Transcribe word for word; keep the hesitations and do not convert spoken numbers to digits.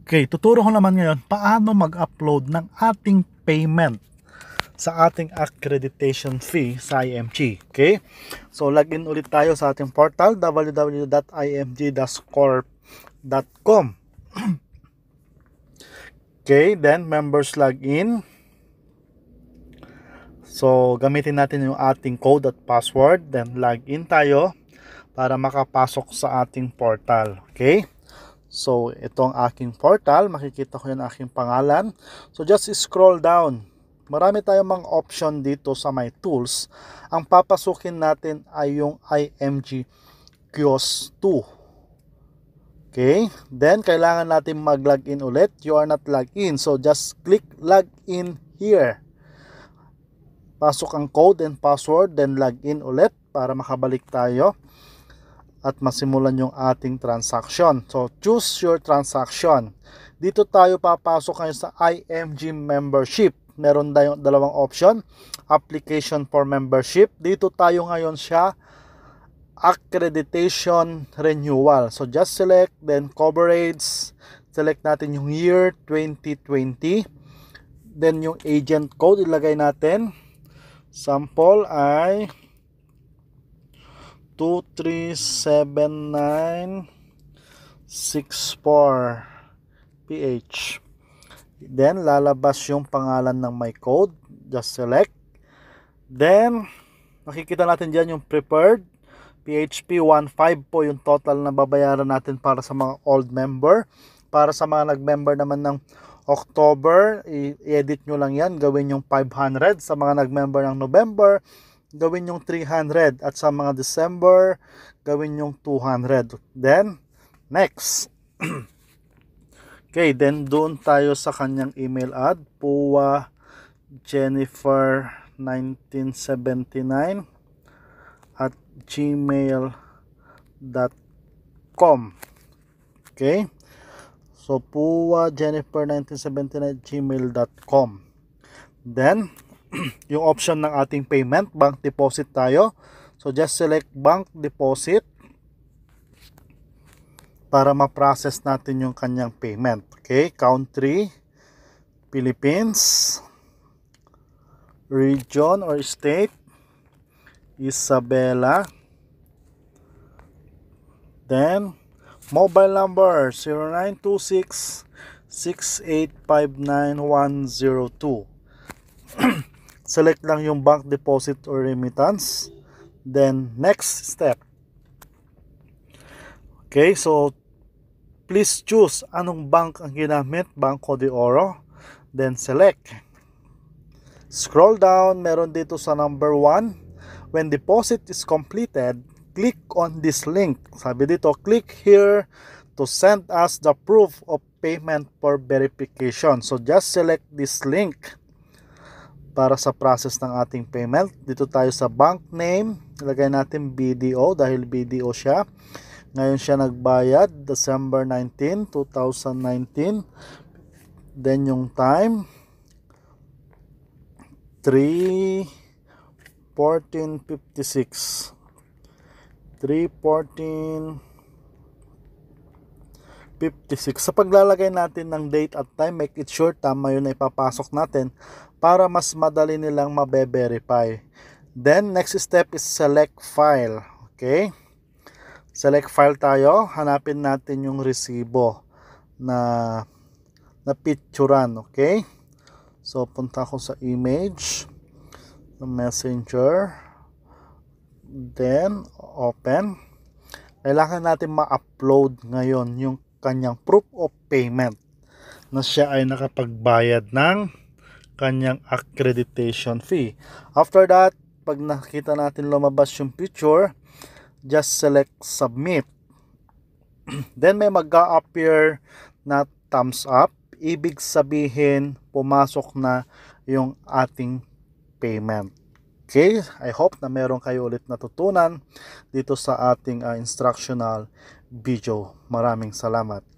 Okay, tuturo ko naman ngayon paano mag-upload ng ating payment sa ating accreditation fee sa I M G. Okay? So, login ulit tayo sa ating portal w w w dot i m g dash corp dot com. Okay, then members login. So, gamitin natin yung ating code at password. Then, login tayo para makapasok sa ating portal. Okay? So, ito ang aking portal. Makikita ko yung aking pangalan. So, just scroll down. Marami tayong mga option dito sa my tools. Ang papasukin natin ay yung I M G Kiosk two. Okay? Then, kailangan natin mag-login ulit. You are not logged in. So, just click login here. Pasok ang code and password. Then, login ulit para makabalik tayo at masimulan yung ating transaction. So, choose your transaction. Dito tayo papasok ngayon sa I M G membership. Meron tayong dalawang option. Application for membership. Dito tayo ngayon siya accreditation renewal. So, just select, then coverage. Select natin yung year twenty twenty. Then, yung agent code ilagay natin. Sample ay two three seven nine six four P H. Then, lalabas yung pangalan ng my code. Just select. Then, makikita natin dyan yung preferred. P H P one point five po yung total na babayaran natin para sa mga old member. Para sa mga nag-member naman ng October, i-edit nyo lang yan. Gawin yung five hundred. Sa mga nag-member ng November, gawin yung three hundred. At sa mga December, gawin yung two hundred. Then, next. Okay, then doon tayo sa kanyang email ad. Puwa Jennifer nineteen seventy-nine at gmail dot com. Okay. So, Puwa Jennifer nineteen seventy-nine at gmail dot com. Then, yung option ng ating payment, bank deposit tayo. So, just select bank deposit para ma-process natin yung kanyang payment. Okay, country, Philippines, region or state, Isabela. Then, mobile number zero nine two six, six eight five nine one zero two. Select lang yung bank deposit or remittance. Then, next step. Okay, so please choose anong bank ang ginamit, Banco de Oro. Then, select. Scroll down, meron dito sa number one. When deposit is completed, click on this link. Sabi dito, click here to send us the proof of payment for verification. So, just select this link para sa process ng ating payment. Dito tayo sa bank name. Ilagay natin B D O dahil B D O siya. Ngayon siya nagbayad, December nineteenth, two thousand nineteen. Then yung time, three fourteen fifty-six. three fourteen fifty-six. Sa paglalagay natin ng date at time, make it sure tama yun na ipapasok natin para mas madali nilang mabe-verify. Then, next step is select file. Okay? Select file tayo. Hanapin natin yung resibo na na picturean. Okay? So, punta ako sa image, the messenger. Then, open. Kailangan natin ma-upload ngayon yung kanyang proof of payment na siya ay nakapagbayad ng kanyang accreditation fee. After that, pag nakita natin lumabas yung picture, just select submit. Then, may mag-a-appear na thumbs up. Ibig sabihin, pumasok na yung ating payment. Okay, I hope na meron kayo ulit natutunan dito sa ating uh, instructional video. Maraming salamat.